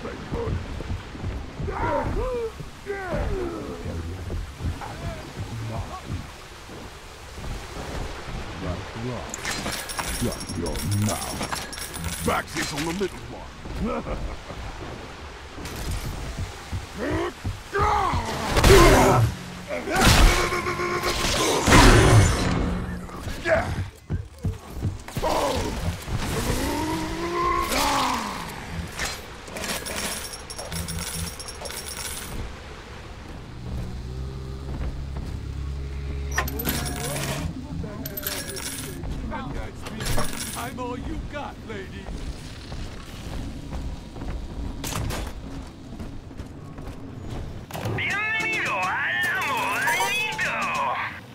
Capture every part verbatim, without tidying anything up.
Shut your mouth. Backseat's on the middle one. Yeah. I'm all you got, lady. Bienvenido al amor.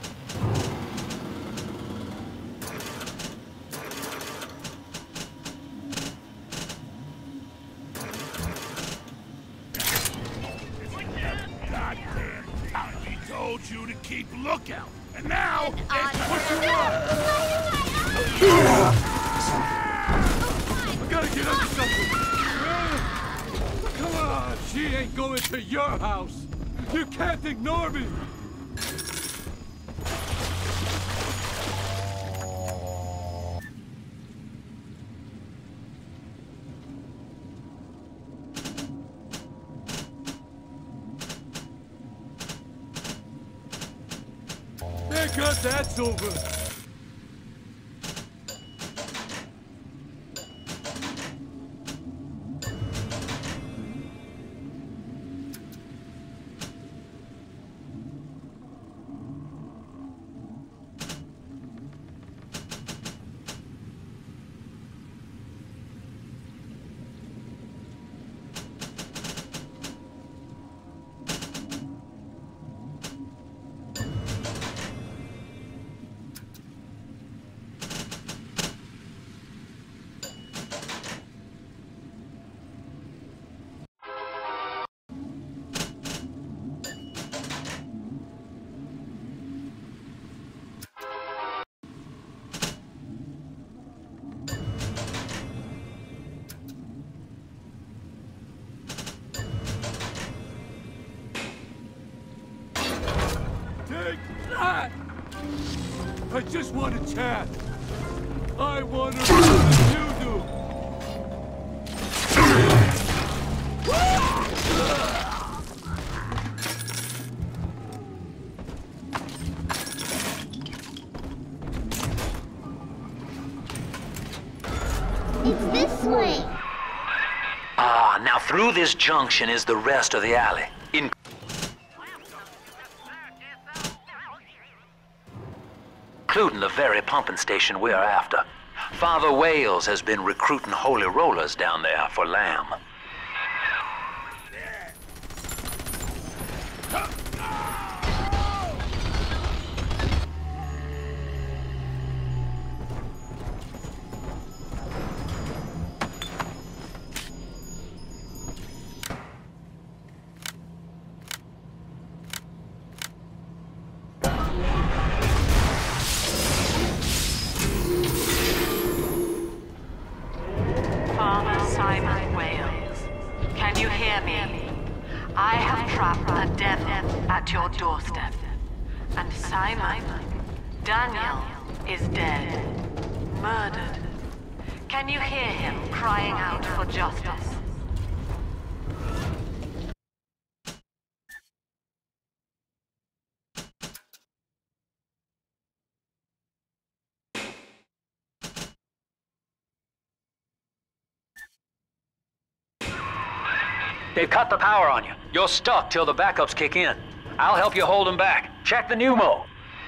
I told you to keep lookout, and now it's what you I gotta get under something. Come on, she ain't going to your house. You can't ignore me. Thank God that's over. Take that! I just want to chat. I want to do what you do. It's this way. Ah, now through this junction is the rest of the alley. In including the very pumping station we're after. Father Wales has been recruiting holy rollers down there for lamb. I have trapped the devil at your doorstep. And Simon, Daniel, is dead. Murdered. Can you hear him crying out for justice? They've cut the power on you. You're stuck till the backups kick in. I'll help you hold them back. Check the pneumo.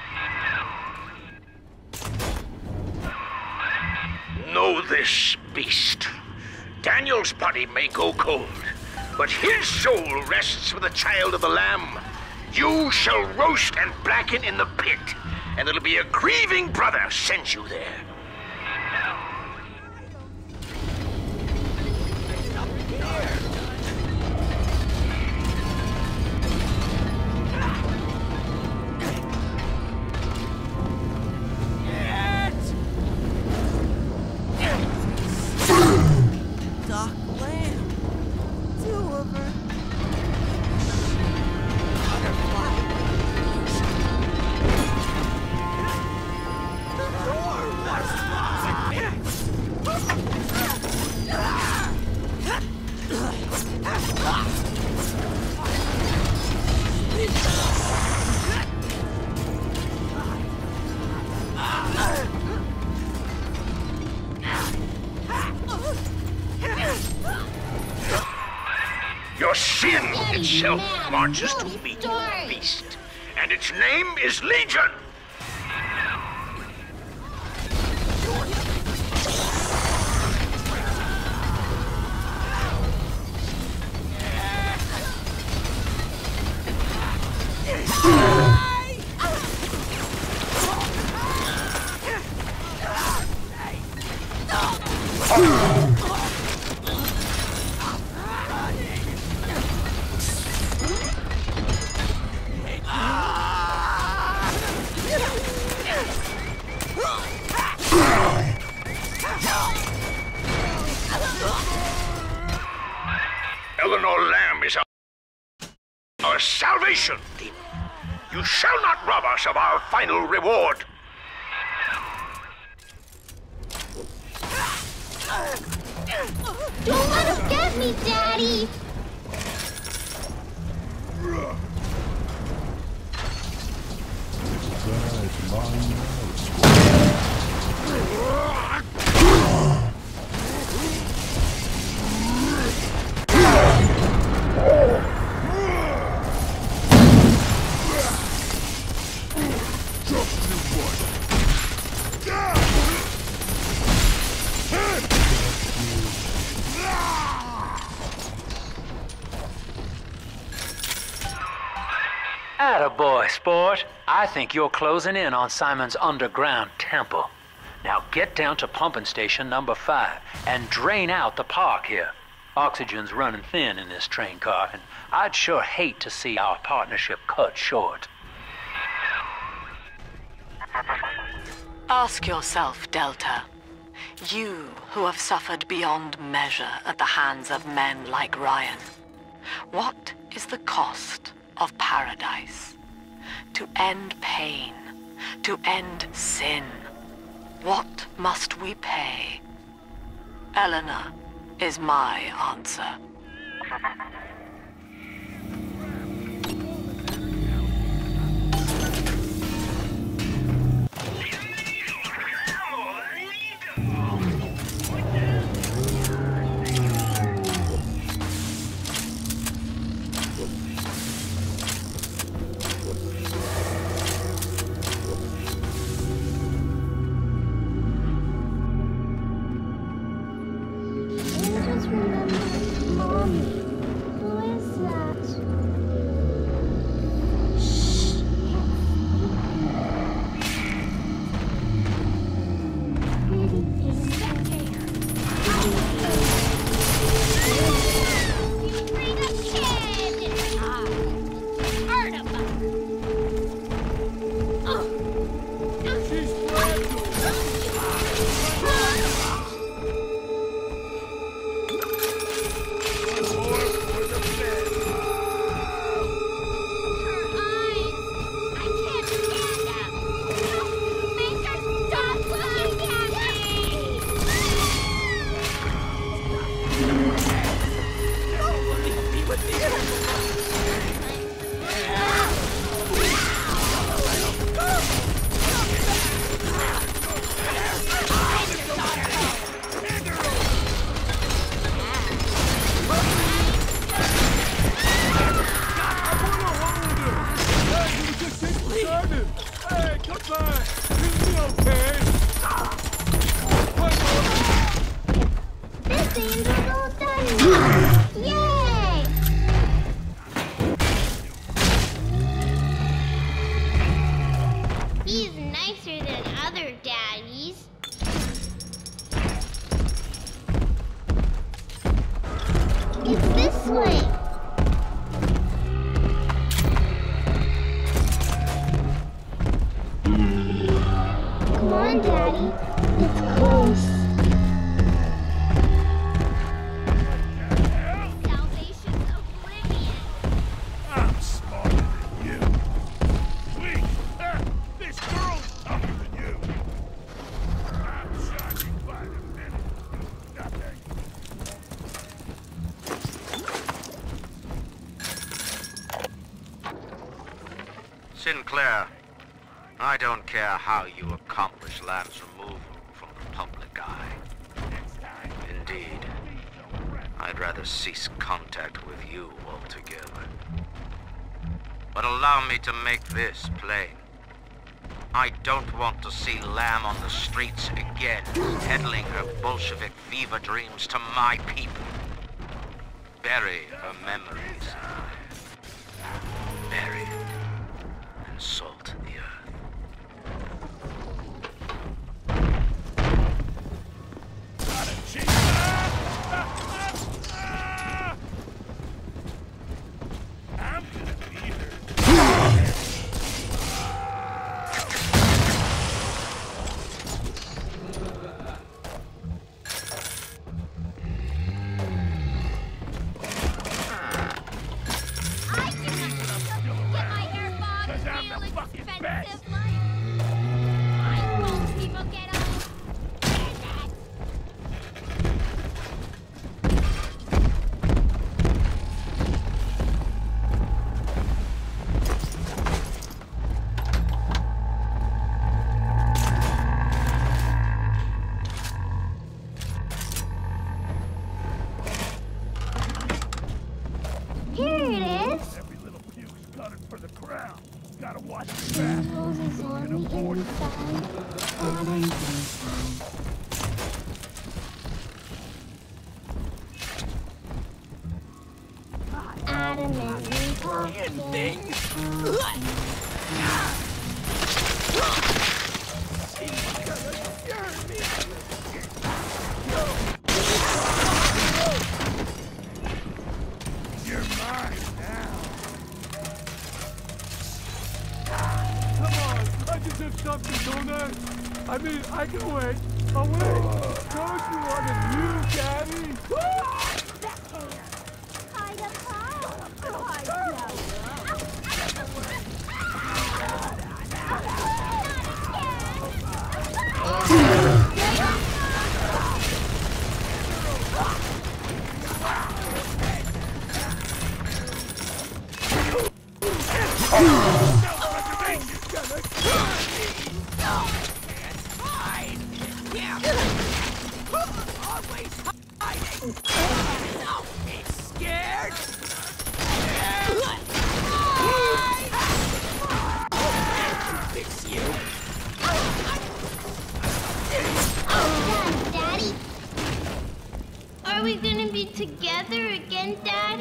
Know this, beast. Daniel's body may go cold, but his soul rests with the child of the Lamb. You shall roast and blacken in the pit, and it'll be a grieving brother sends you there. sin Daddy, itself man, marches no, to it's meet dark. the beast. And its name is Legion. Eleanor Lamb is our, our salvation, demon. You shall not rob us of our final reward. Don't let him get me, Daddy! Attaboy, sport. I think you're closing in on Simon's underground temple. Now get down to pumping station number five and drain out the park here. Oxygen's running thin in this train car, and I'd sure hate to see our partnership cut short. Ask yourself, Delta. You who have suffered beyond measure at the hands of men like Ryan. What is the cost of paradise? To end pain, to end sin. What must we pay? Eleanor is my answer. Sinclair, I don't care how you accomplish Lamb's removal from the public eye. Indeed, I'd rather rather cease contact with you altogether. But allow me to make this plain. I don't want to see Lamb on the streets again, peddling her Bolshevik fever dreams to my people. Bury her memories. Bury and salt the earth. I'm gonna be her. I mean, I can wait. Oh, wait. Don't you want a new daddy? Are we gonna be together again, Daddy?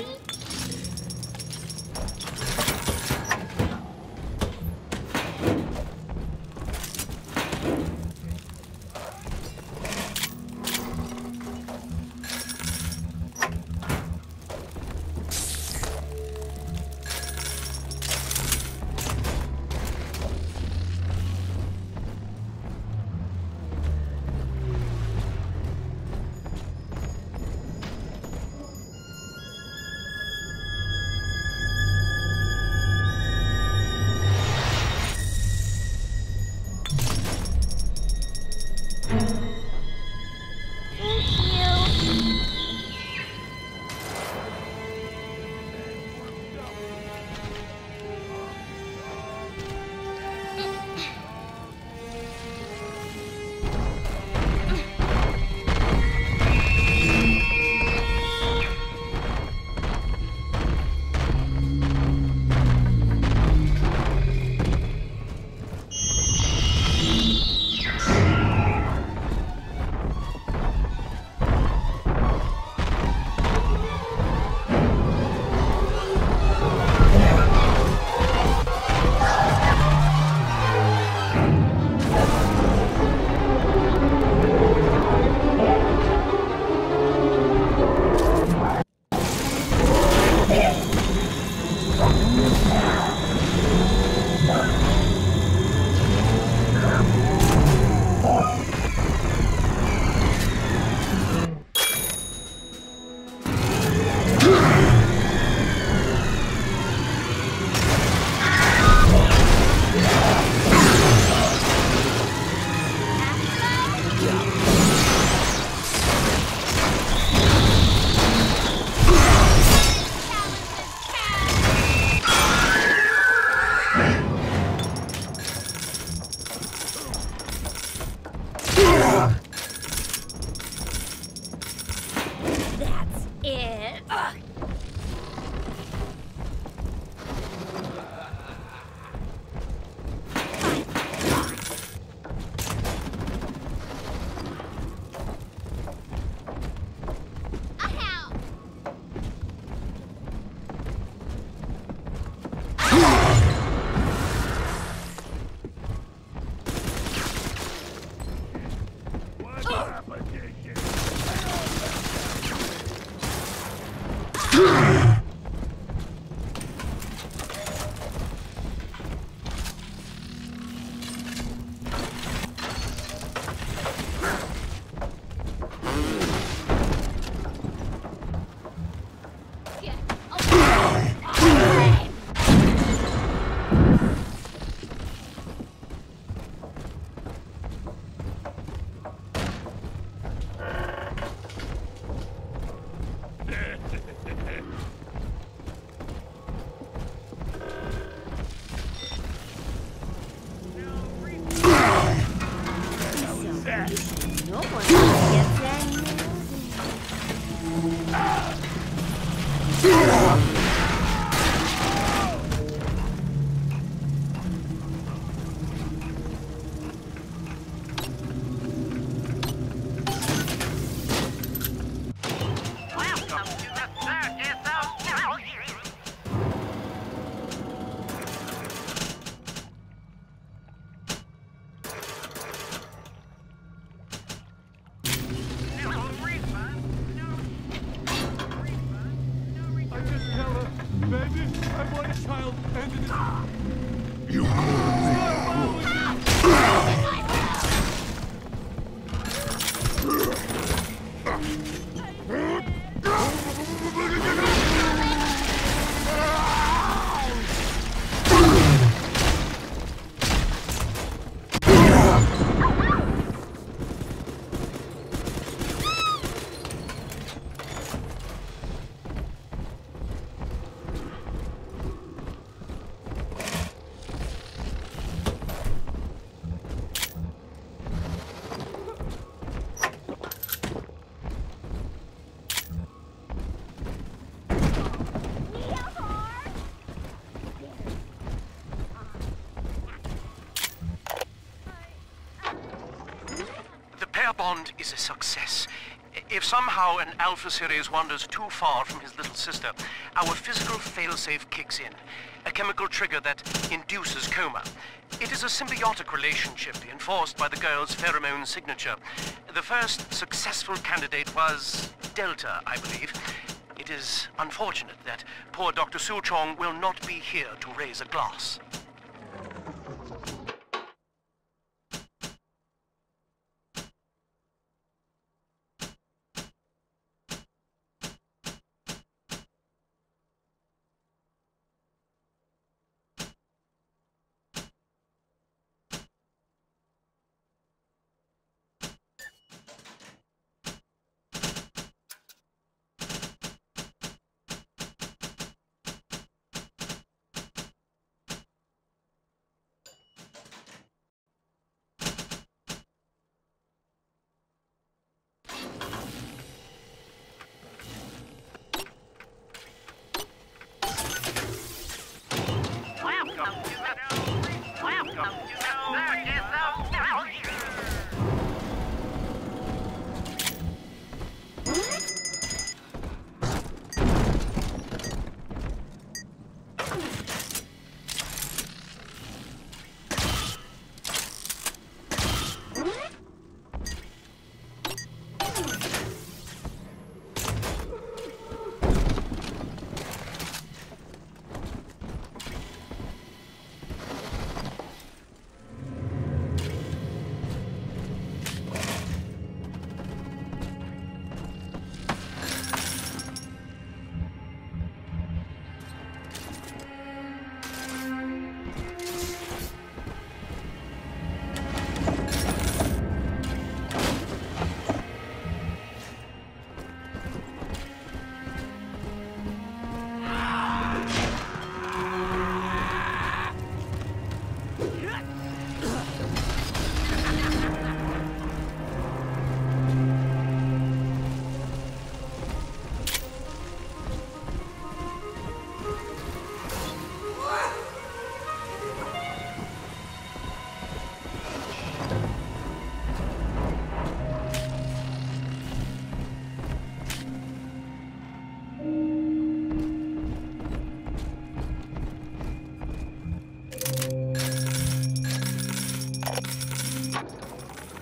Bond is a success. If somehow an Alpha series wanders too far from his little sister, our physical failsafe kicks in, a chemical trigger that induces coma. It is a symbiotic relationship enforced by the girl's pheromone signature. The first successful candidate was Delta, I believe. It is unfortunate that poor Doctor Suchong will not be here to raise a glass.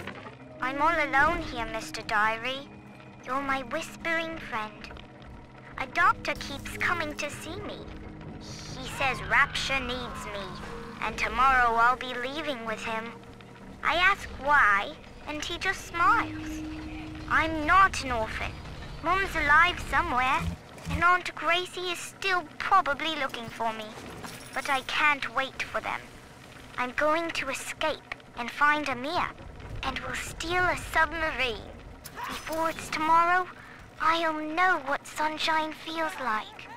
I'm all alone here, Mister Diary. You're my whispering friend. A doctor keeps coming to see me. He says Rapture needs me, and tomorrow I'll be leaving with him. I ask why, and he just smiles. I'm not an orphan. Mom's alive somewhere, and Aunt Gracie is still probably looking for me. But I can't wait for them. I'm going to escape and find Amir, and we'll steal a submarine. Before it's tomorrow, I'll know what sunshine feels like.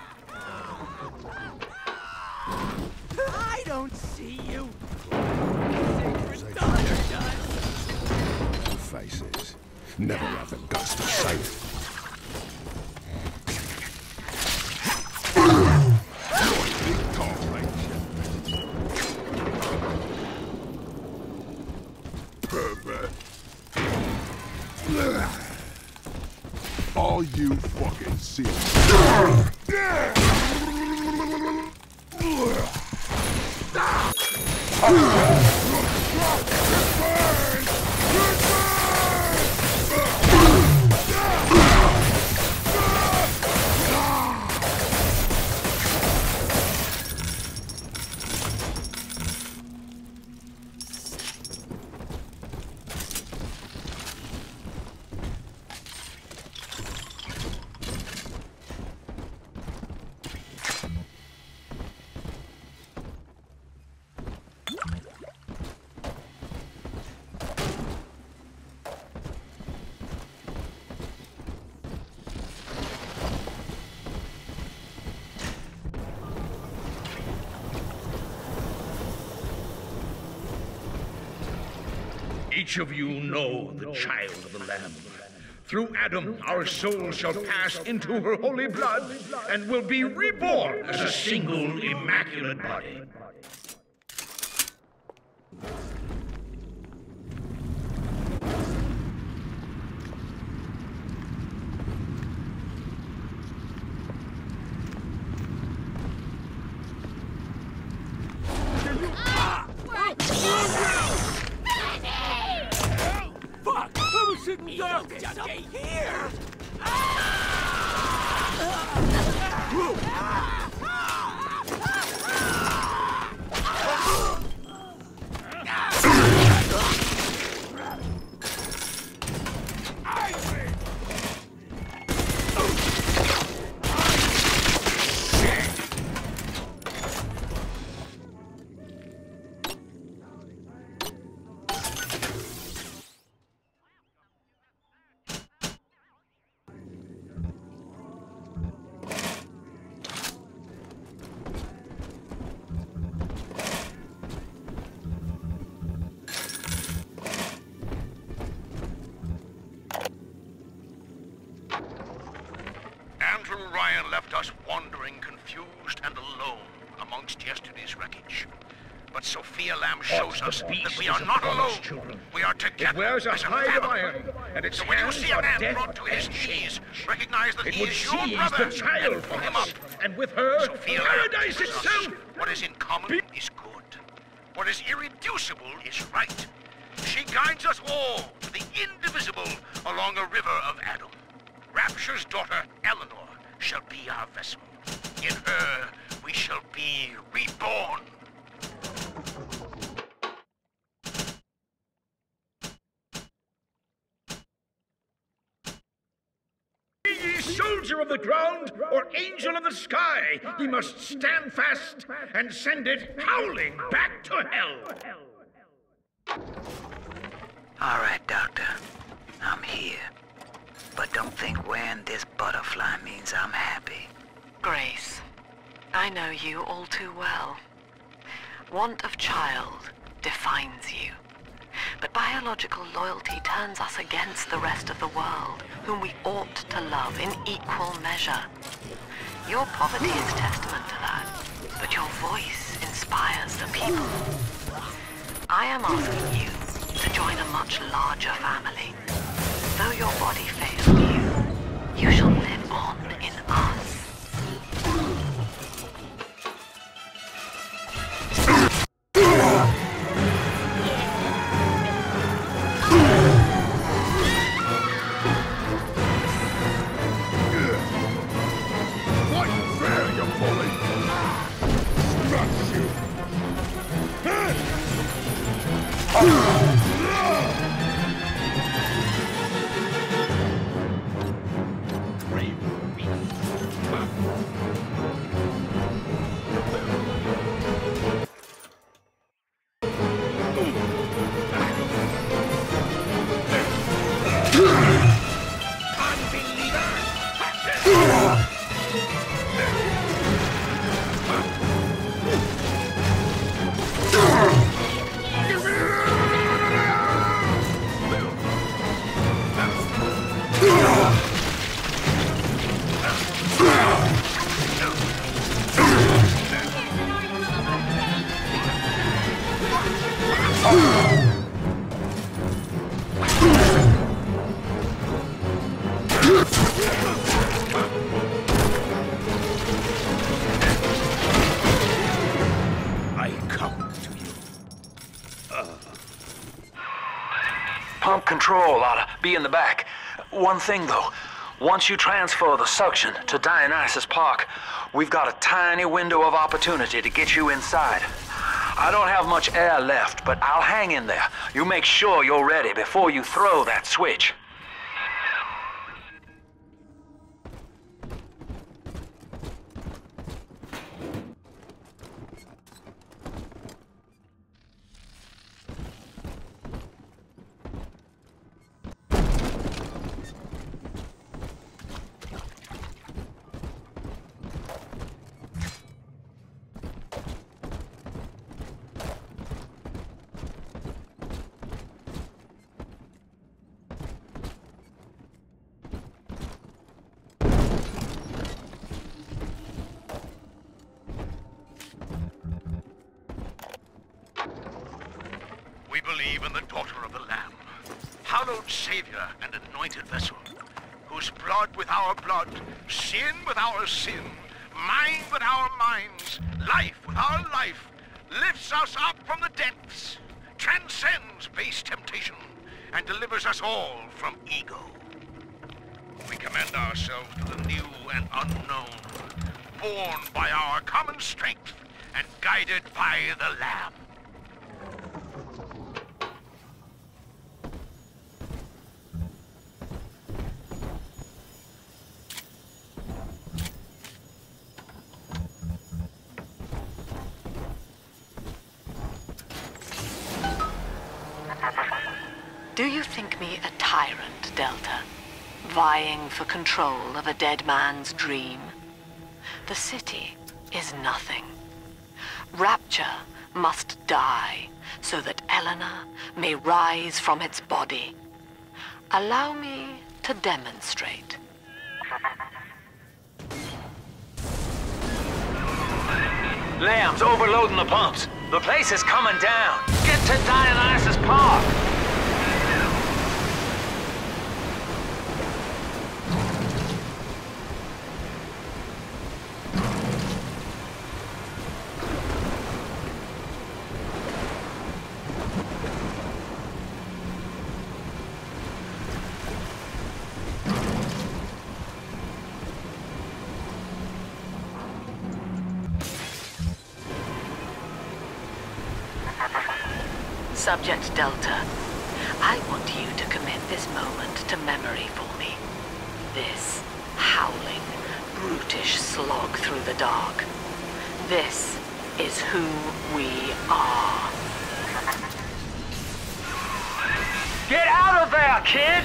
I don't see you. Sacred daughter does. Faces. Never have the guts to say it. Big talk, Pervert. All you fucking see. Each of you know the child of the Lamb. Through Adam, our soul shall pass into her holy blood and will be reborn as a single immaculate body. Sitting down, stay here! Left us wandering, confused and alone amongst yesterday's wreckage. But Sophia Lamb shows us that we are not alone. Children. We are together. It wears a hide of iron, and its so when you see a man brought to his knees, recognize that it he is your brother. The child and pull him up. And with her, Sophia paradise itself. What is in common Be is good. What is irreducible is right. She guides us all to the indivisible along a river of Adam. Rapture's daughter, Eleanor, shall be our vessel. In her, we shall be reborn. Be ye soldier of the ground, or angel of the sky, ye must stand fast and send it howling back to hell. All right, Doctor. I'm here. But don't think wearing this butterfly means I'm happy. Grace, I know you all too well. Want of child defines you. But biological loyalty turns us against the rest of the world, whom we ought to love in equal measure. Your poverty is testament to that, but your voice inspires the people. I am asking you to join a much larger family. Though your body fails you, you shall live on in us. Pump control ought to be in the back. One thing, though. Once you transfer the suction to Dionysus Park, we've got a tiny window of opportunity to get you inside. I don't have much air left, but I'll hang in there. You make sure you're ready before you throw that switch. We believe in the daughter of the Lamb, hallowed Savior and anointed vessel, whose blood with our blood, sin with our sin, mind with our minds, life with our life, lifts us up from the depths, transcends base temptation, and delivers us all from ego. We commend ourselves to the new and unknown, born by our common strength and guided by the Lamb. Do you think me a tyrant, Delta? Vying for control of a dead man's dream? The city is nothing. Rapture must die so that Eleanor may rise from its body. Allow me to demonstrate. Lamb's overloading the pumps. The place is coming down. Get to Dionysus Park. Subject Delta, I want you to commit this moment to memory for me. This howling, brutish slog through the dark. This is who we are. Get out of there, kid!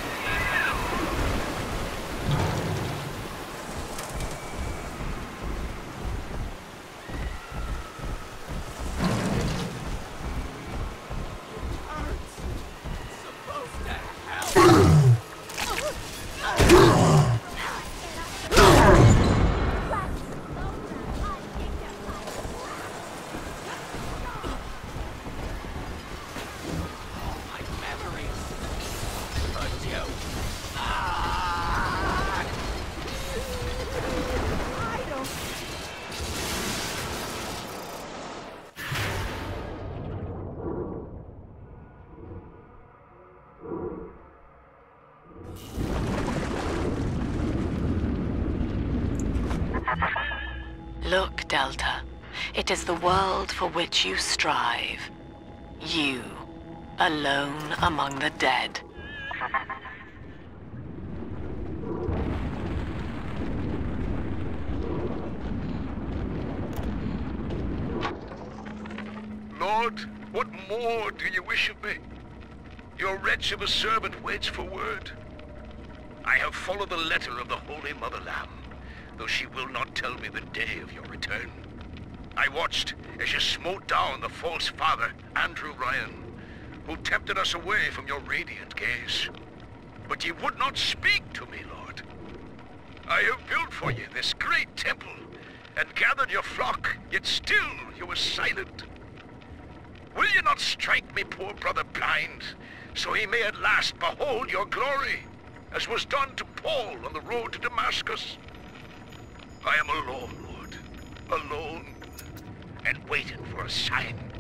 Look, Delta, it is the world for which you strive. You, alone among the dead. Lord, what more do you wish of me? Your wretch of a servant waits for word. I have followed the letter of the Holy Mother Lamb, though she will not tell me the day of your return. I watched as you smote down the false father, Andrew Ryan, who tempted us away from your radiant gaze. But ye would not speak to me, Lord. I have built for you this great temple, and gathered your flock, yet still you were silent. Will you not strike me poor brother blind, so he may at last behold your glory, as was done to Paul on the road to Damascus? I am alone, Lord, alone, and waiting for a sign